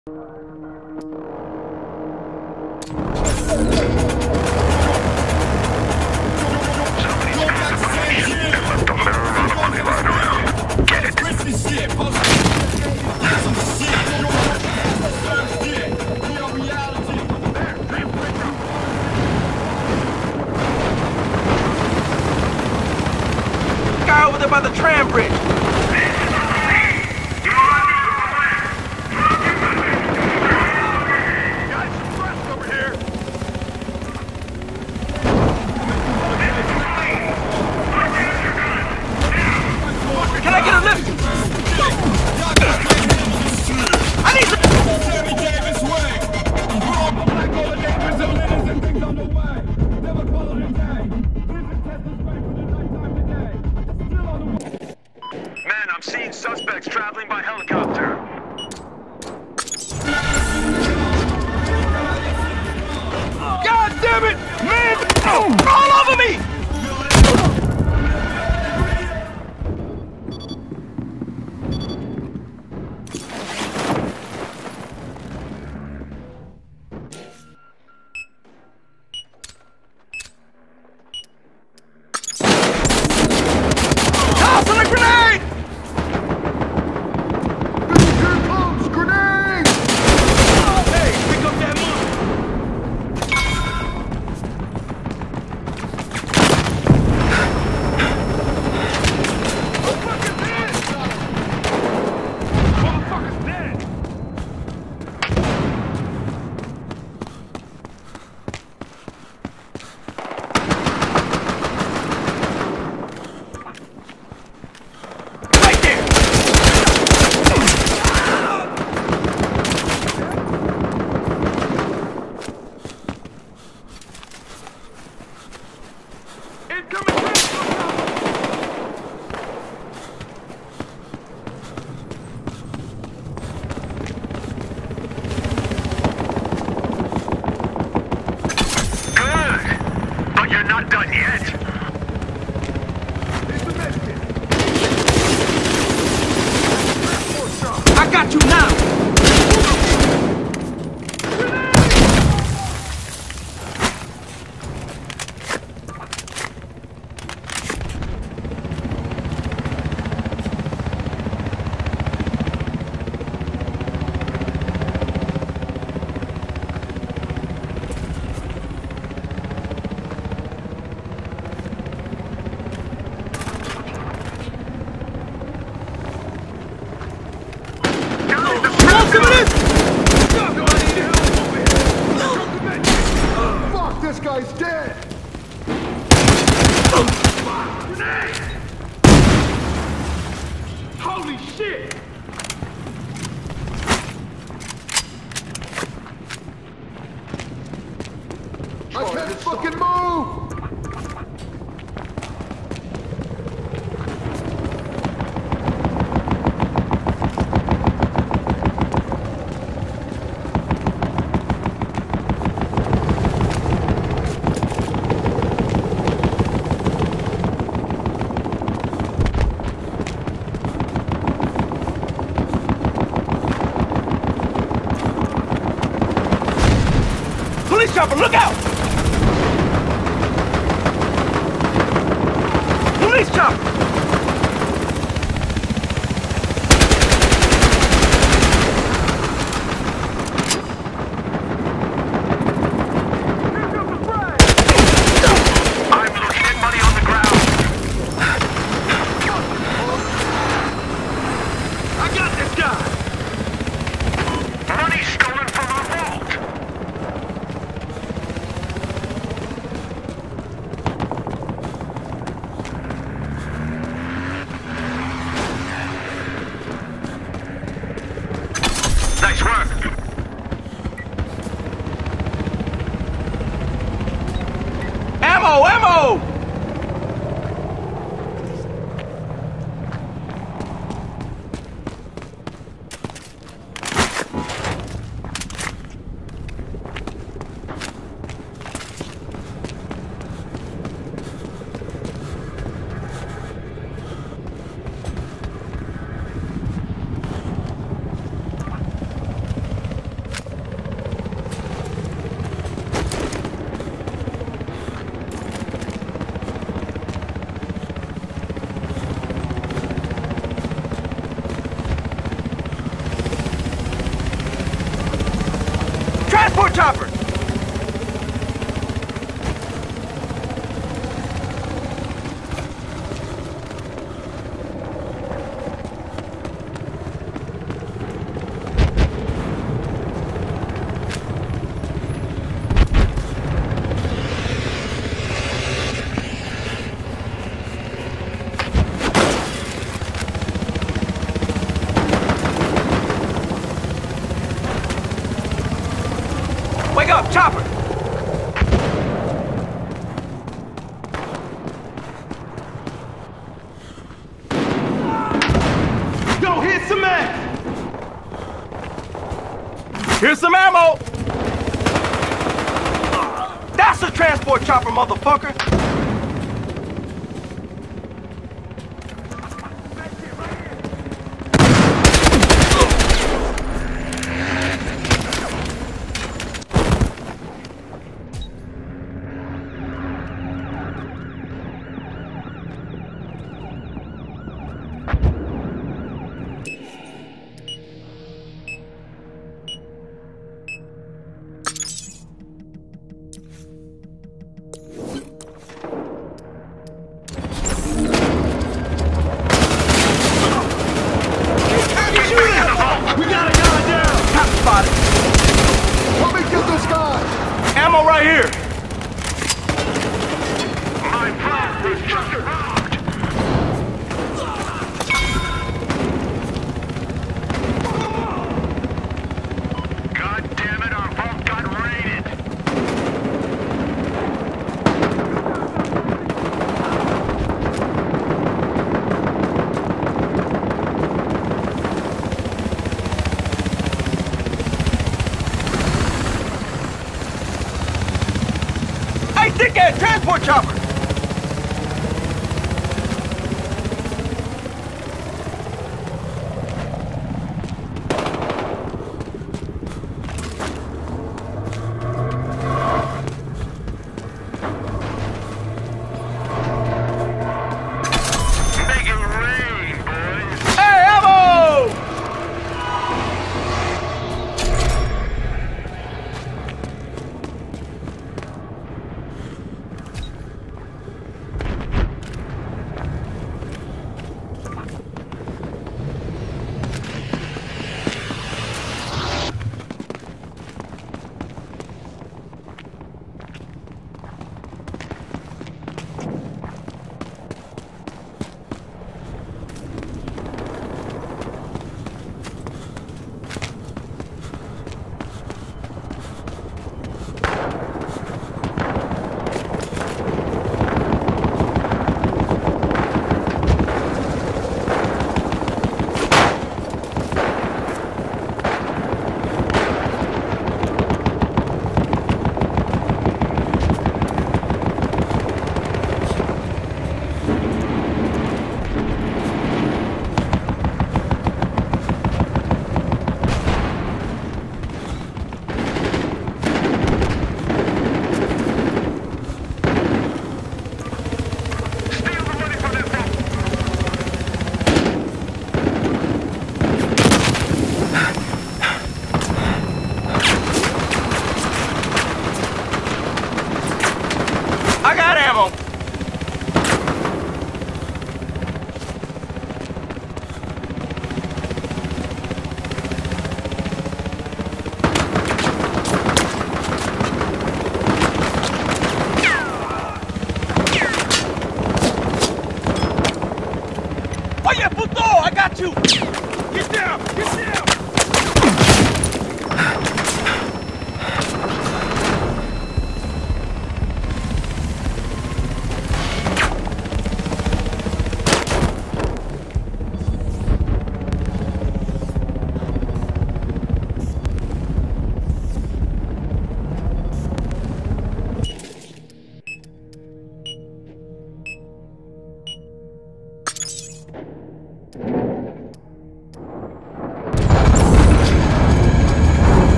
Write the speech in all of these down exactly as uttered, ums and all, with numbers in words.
Guy over there by the tram bridge. Can I get a lift? I need some... Man, I'm seeing suspects traveling by helicopter. God damn it! Man! Oh, all over me! Toss in a grenade! Here comes grenade! Hey, pick up that money! Motherfucker's dead! Right there! Incoming! Good! But you're not done yet! I got you now! Fuck, this guy's dead! Holy shit! I can't fucking move! Police chopper, look out! Police chopper! I'm looking at money on the ground! I got this guy! Money stolen from our vault! Transport chopper! Wake up, chopper! Yo, here's some ammo! Here's some ammo! That's a transport chopper, motherfucker! Ammo right here! My phone was just robbed! God damn it, our vault got raided! Hey, dickhead! Transport chopper! Make it rain, boys! Hey, ammo!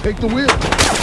Take the wheel.